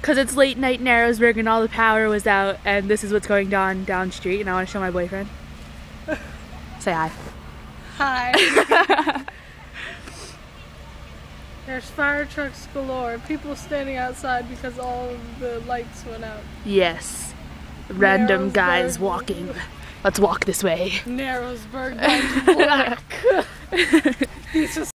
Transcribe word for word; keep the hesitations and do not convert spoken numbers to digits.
Because it's late night in Narrowsburg and all the power was out, and this is what's going on down street, and I want to show my boyfriend. Say hi. Hi. There's fire trucks galore. People standing outside because all of the lights went out. Yes. Random guys walking. Let's walk this way. Narrowsburg, black. He's just